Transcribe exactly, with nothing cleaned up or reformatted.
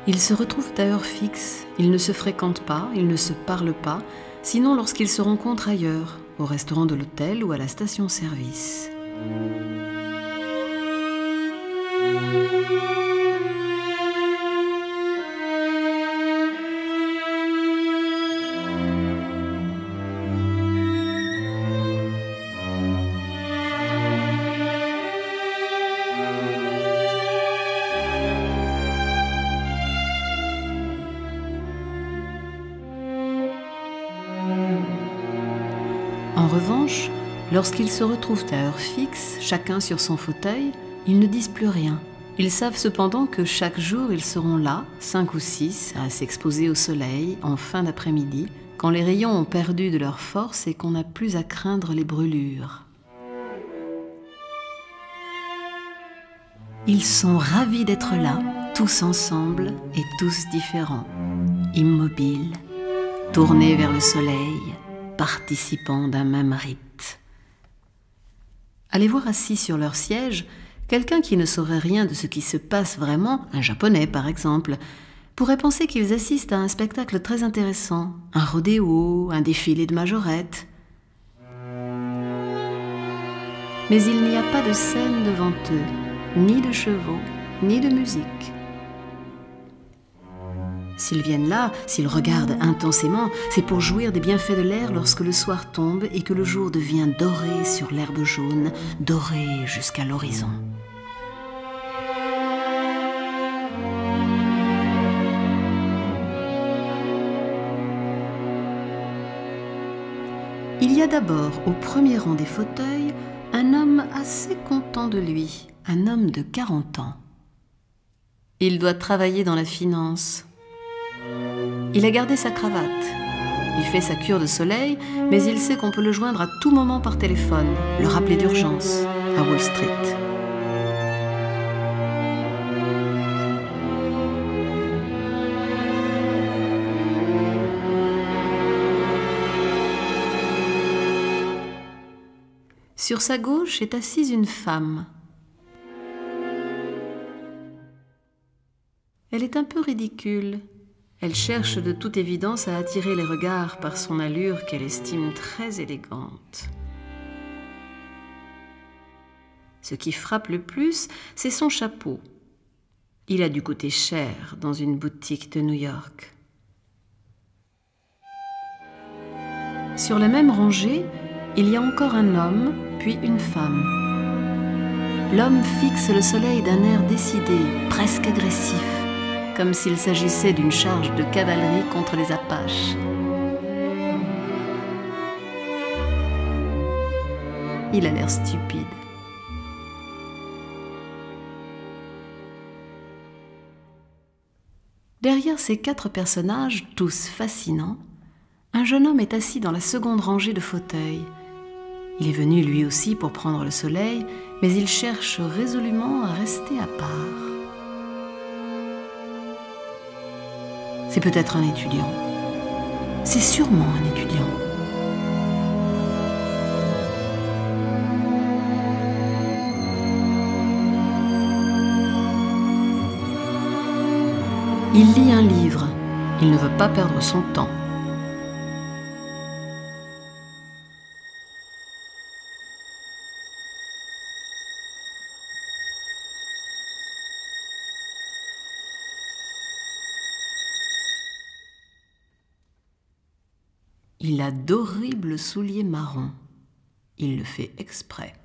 Ils se retrouvent à heure fixe, ils ne se fréquentent pas, ils ne se parlent pas, sinon lorsqu'ils se rencontrent ailleurs, au restaurant de l'hôtel ou à la station-service. En revanche, lorsqu'ils se retrouvent à heure fixe, chacun sur son fauteuil, ils ne disent plus rien. Ils savent cependant que chaque jour, ils seront là, cinq ou six, à s'exposer au soleil en fin d'après-midi, quand les rayons ont perdu de leur force et qu'on n'a plus à craindre les brûlures. Ils sont ravis d'être là, tous ensemble et tous différents, immobiles, tournés vers le soleil, participants d'un même rite. À les voir assis sur leur siège, quelqu'un qui ne saurait rien de ce qui se passe vraiment, un Japonais par exemple, pourrait penser qu'ils assistent à un spectacle très intéressant, un rodéo, un défilé de majorettes. Mais il n'y a pas de scène devant eux, ni de chevaux, ni de musique. S'ils viennent là, s'ils regardent intensément, c'est pour jouir des bienfaits de l'air lorsque le soir tombe et que le jour devient doré sur l'herbe jaune, doré jusqu'à l'horizon. Il y a d'abord, au premier rang des fauteuils, un homme assez content de lui, un homme de quarante ans. Il doit travailler dans la finance. Il a gardé sa cravate. Il fait sa cure de soleil, mais il sait qu'on peut le joindre à tout moment par téléphone, le rappeler d'urgence, à Wall Street. Sur sa gauche est assise une femme. Elle est un peu ridicule. Elle cherche de toute évidence à attirer les regards par son allure qu'elle estime très élégante. Ce qui frappe le plus, c'est son chapeau. Il a dû coûter cher dans une boutique de New York. Sur la même rangée, il y a encore un homme, puis une femme. L'homme fixe le soleil d'un air décidé, presque agressif, comme s'il s'agissait d'une charge de cavalerie contre les Apaches. Il a l'air stupide. Derrière ces quatre personnages, tous fascinants, un jeune homme est assis dans la seconde rangée de fauteuils. Il est venu lui aussi pour prendre le soleil, mais il cherche résolument à rester à part. C'est peut-être un étudiant. C'est sûrement un étudiant. Il lit un livre. Il ne veut pas perdre son temps. Il a d'horribles souliers marrons. Il le fait exprès.